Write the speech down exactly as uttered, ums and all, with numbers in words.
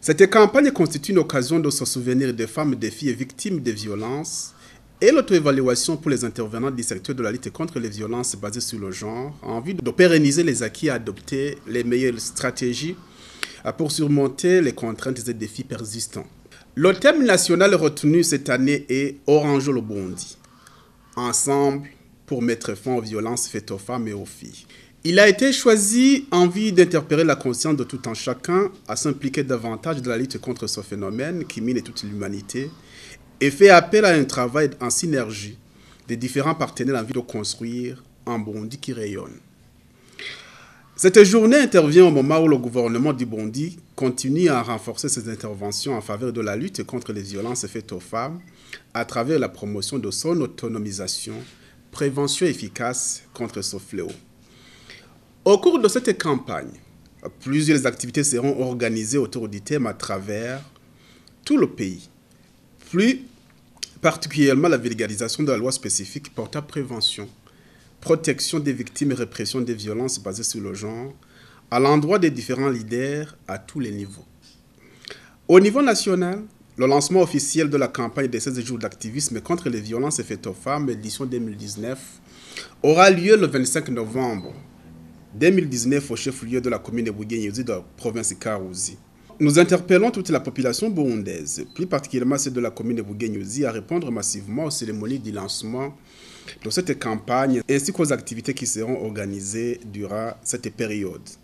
Cette campagne constitue une occasion de se souvenir des femmes et des filles victimes de violences et l'auto-évaluation pour les intervenants du secteur de la lutte contre les violences basées sur le genre, en vue de pérenniser les acquis et adopter les meilleures stratégies pour surmonter les contraintes et défis persistants. Le thème national retenu cette année est « Orange le Bondi », ensemble pour mettre fin aux violences faites aux femmes et aux filles. Il a été choisi en vue d'interpeller la conscience de tout un chacun à s'impliquer davantage dans la lutte contre ce phénomène qui mine toute l'humanité et fait appel à un travail en synergie des différents partenaires en vue de construire un Bondi qui rayonne. Cette journée intervient au moment où le gouvernement du Bondi continue à renforcer ses interventions en faveur de la lutte contre les violences faites aux femmes à travers la promotion de son autonomisation, prévention efficace contre ce fléau. Au cours de cette campagne, plusieurs activités seront organisées autour du thème à travers tout le pays. Plus particulièrement la vulgarisation de la loi spécifique portant prévention, protection des victimes et répression des violences basées sur le genre, à l'endroit des différents leaders à tous les niveaux. Au niveau national, le lancement officiel de la campagne des seize jours d'activisme contre les violences faites aux femmes, édition deux mille dix-neuf, aura lieu le vingt-cinq novembre deux mille dix-neuf au chef-lieu de la commune de Bouguenyuzi de la province Karouzi. Nous interpellons toute la population burundaise, plus particulièrement celle de la commune de Bouguenyuzi, à répondre massivement aux cérémonies du lancement de cette campagne ainsi qu'aux activités qui seront organisées durant cette période.